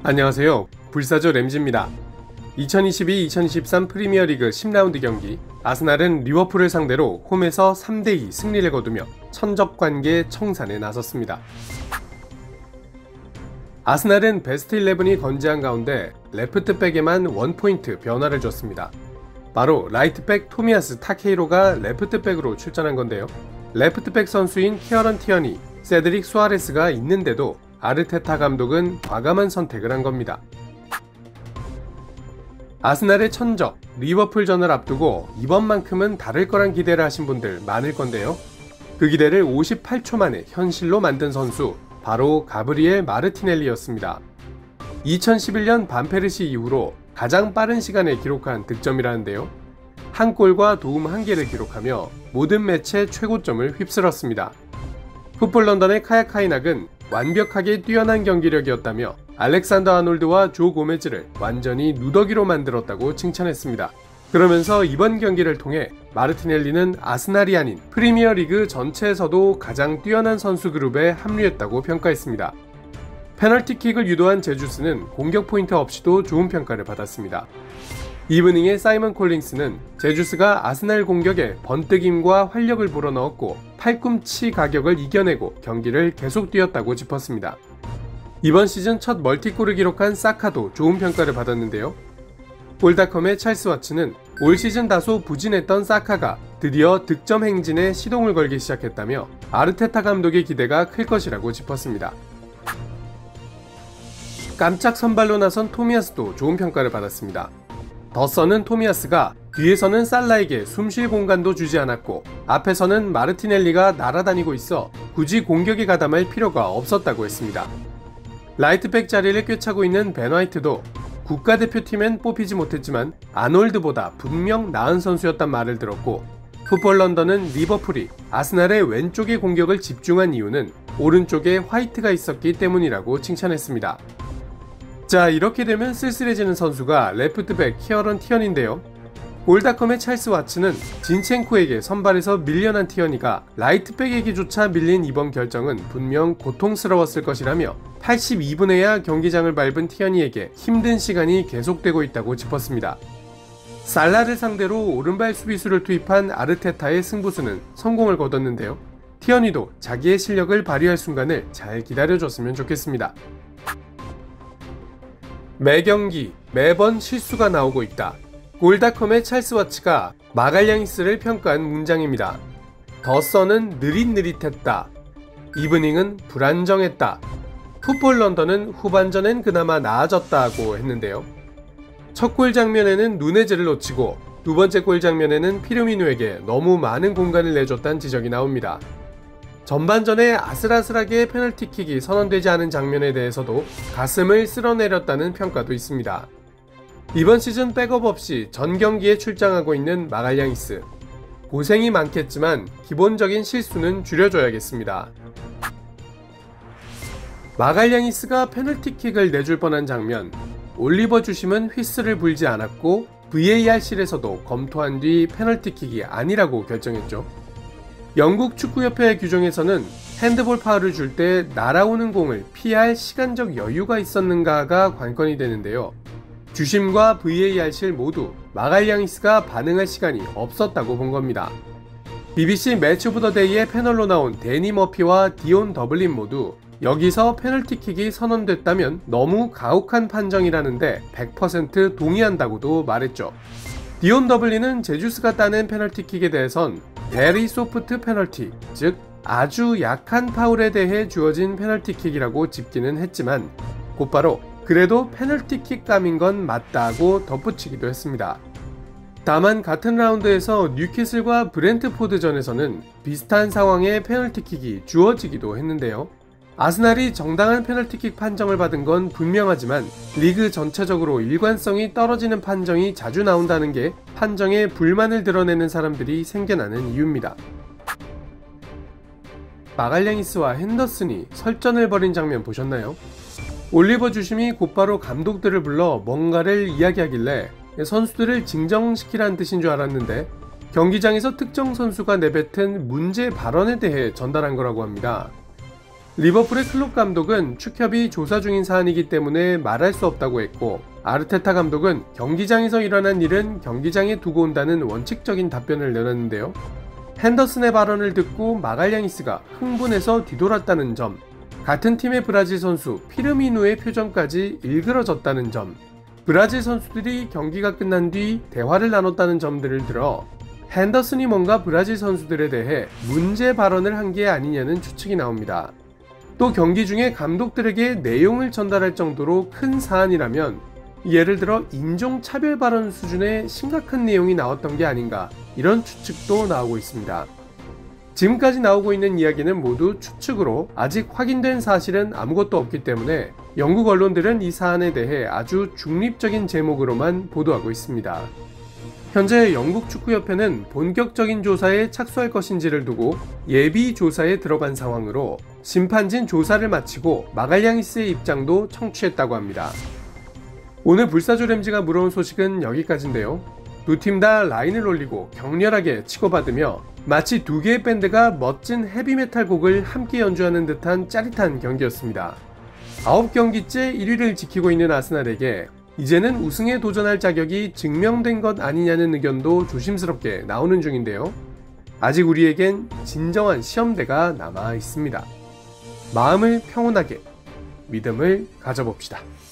안녕하세요. 불사조 램지입니다. 2022-2023 프리미어리그 10라운드 경기, 아스날은 리버풀을 상대로 홈에서 3대2 승리를 거두며 천적관계 청산에 나섰습니다. 아스날은 베스트 11이 건재한 가운데 레프트백에만 원포인트 변화를 줬습니다. 바로 라이트백 토미아스 타케이로가 레프트백으로 출전한 건데요. 레프트백 선수인 키어런 티어니, 세드릭 수아레스가 있는데도 아르테타 감독은 과감한 선택을 한 겁니다. 아스날의 천적, 리버풀전을 앞두고 이번만큼은 다를 거란 기대를 하신 분들 많을 건데요. 그 기대를 58초 만에 현실로 만든 선수, 바로 가브리엘 마르티넬리였습니다. 2011년 반페르시 이후로 가장 빠른 시간에 기록한 득점이라는데요. 한 골과 도움 1개를 기록하며 모든 매체 최고점을 휩쓸었습니다. 풋볼 런던의 카야 카이낙은 완벽하게 뛰어난 경기력이었다며 알렉산더 아놀드와 조 고메즈를 완전히 누더기로 만들었다고 칭찬했습니다. 그러면서 이번 경기를 통해 마르티넬리는 아스날이 아닌 프리미어리그 전체에서도 가장 뛰어난 선수 그룹에 합류했다고 평가했습니다. 페널티킥을 유도한 제주스는 공격 포인트 없이도 좋은 평가를 받았습니다. 이브닝의 사이먼 콜링스는 제주스가 아스날 공격에 번뜩임과 활력을 불어넣었고 팔꿈치 가격을 이겨내고 경기를 계속 뛰었다고 짚었습니다. 이번 시즌 첫 멀티골을 기록한 사카도 좋은 평가를 받았는데요. 골닷컴의 찰스 와츠는 올 시즌 다소 부진했던 사카가 드디어 득점 행진에 시동을 걸기 시작했다며 아르테타 감독의 기대가 클 것이라고 짚었습니다. 깜짝 선발로 나선 토미아스도 좋은 평가를 받았습니다. 더 선은 토미아스가 뒤에서는 살라에게 숨쉴 공간도 주지 않았고 앞에서는 마르티넬리가 날아다니고 있어 굳이 공격에 가담할 필요가 없었다고 했습니다. 라이트백 자리를 꿰차고 있는 벤 화이트도 국가대표팀엔 뽑히지 못했지만 아놀드보다 분명 나은 선수였단 말을 들었고, 풋볼 런던은 리버풀이 아스날의 왼쪽의 공격을 집중한 이유는 오른쪽에 화이트가 있었기 때문이라고 칭찬했습니다. 자, 이렇게 되면 쓸쓸해지는 선수가 레프트백 키어런 티어니인데요. 골닷컴의 찰스 와츠는 진첸코에게 선발에서 밀려난 티어니가 라이트백에게조차 밀린 이번 결정은 분명 고통스러웠을 것이라며 82분에야 경기장을 밟은 티어니에게 힘든 시간이 계속되고 있다고 짚었습니다. 살라를 상대로 오른발 수비수를 투입한 아르테타의 승부수는 성공을 거뒀는데요. 티어니도 자기의 실력을 발휘할 순간을 잘 기다려줬으면 좋겠습니다. 매경기, 매번 실수가 나오고 있다. 골닷컴의 찰스 와츠가 마갈량이스를 평가한 문장입니다. 더 선은 느릿느릿했다. 이브닝은 불안정했다. 풋볼 런던은 후반전엔 그나마 나아졌다고 했는데요. 첫 골 장면에는 누네즈를 놓치고 두 번째 골 장면에는 피르미누에게 너무 많은 공간을 내줬다는 지적이 나옵니다. 전반전에 아슬아슬하게 페널티킥이 선언되지 않은 장면에 대해서도 가슴을 쓸어내렸다는 평가도 있습니다. 이번 시즌 백업 없이 전 경기에 출장하고 있는 마갈량이스. 고생이 많겠지만 기본적인 실수는 줄여줘야겠습니다. 마갈량이스가 페널티킥을 내줄 뻔한 장면, 올리버 주심은 휘슬을 불지 않았고 VAR실에서도 검토한 뒤 페널티킥이 아니라고 결정했죠. 영국 축구협회 규정에서는 핸드볼 파울을 줄 때 날아오는 공을 피할 시간적 여유가 있었는가가 관건이 되는데요. 주심과 VAR실 모두 마갈량이스가 반응할 시간이 없었다고 본 겁니다. BBC 매치 오브 더 데이의 패널로 나온 데니 머피와 디온 더블린 모두 여기서 페널티킥이 선언됐다면 너무 가혹한 판정이라는데 100% 동의한다고도 말했죠. 디온 더블린은 제주스가 따낸 페널티킥에 대해선 베리 소프트 페널티, 즉 아주 약한 파울에 대해 주어진 페널티킥이라고 짚기는 했지만 곧바로 그래도 페널티킥 감인 건 맞다고 덧붙이기도 했습니다. 다만 같은 라운드에서 뉴캐슬과 브렌트포드전에서는 비슷한 상황에 페널티킥이 주어지기도 했는데요. 아스날이 정당한 페널티킥 판정을 받은 건 분명하지만 리그 전체적으로 일관성이 떨어지는 판정이 자주 나온다는 게 판정에 불만을 드러내는 사람들이 생겨나는 이유입니다. 마갈량이스와 핸더슨이 설전을 벌인 장면 보셨나요? 올리버 주심이 곧바로 감독들을 불러 뭔가를 이야기하길래 선수들을 진정시키라는 뜻인 줄 알았는데 경기장에서 특정 선수가 내뱉은 문제 발언에 대해 전달한 거라고 합니다. 리버풀의 클롭 감독은 축협이 조사 중인 사안이기 때문에 말할 수 없다고 했고, 아르테타 감독은 경기장에서 일어난 일은 경기장에 두고 온다는 원칙적인 답변을 내놨는데요. 핸더슨의 발언을 듣고 마갈량이스가 흥분해서 뒤돌았다는 점, 같은 팀의 브라질 선수 피르미누의 표정까지 일그러졌다는 점, 브라질 선수들이 경기가 끝난 뒤 대화를 나눴다는 점들을 들어 핸더슨이 뭔가 브라질 선수들에 대해 문제 발언을 한 게 아니냐는 추측이 나옵니다. 또 경기 중에 감독들에게 내용을 전달할 정도로 큰 사안이라면 예를 들어 인종차별 발언 수준의 심각한 내용이 나왔던 게 아닌가, 이런 추측도 나오고 있습니다. 지금까지 나오고 있는 이야기는 모두 추측으로 아직 확인된 사실은 아무것도 없기 때문에 영국 언론들은 이 사안에 대해 아주 중립적인 제목으로만 보도하고 있습니다. 현재 영국 축구협회는 본격적인 조사에 착수할 것인지를 두고 예비 조사에 들어간 상황으로 심판진 조사를 마치고 마갈량이스의 입장도 청취했다고 합니다. 오늘 불사조 램지가 물어온 소식은 여기까지인데요. 두 팀 다 라인을 올리고 격렬하게 치고받으며 마치 두 개의 밴드가 멋진 헤비메탈 곡을 함께 연주하는 듯한 짜릿한 경기였습니다. 9경기째 1위를 지키고 있는 아스날에게 이제는 우승에 도전할 자격이 증명된 것 아니냐는 의견도 조심스럽게 나오는 중인데요. 아직 우리에겐 진정한 시험대가 남아 있습니다. 마음을 평온하게, 믿음을 가져봅시다.